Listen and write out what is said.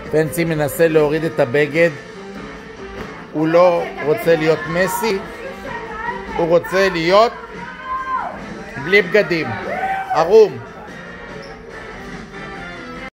פנסי מנסה להוריד את הבגד, הוא לא רוצה להיות מסי, הוא רוצה להיות בלי בגדים, ערום.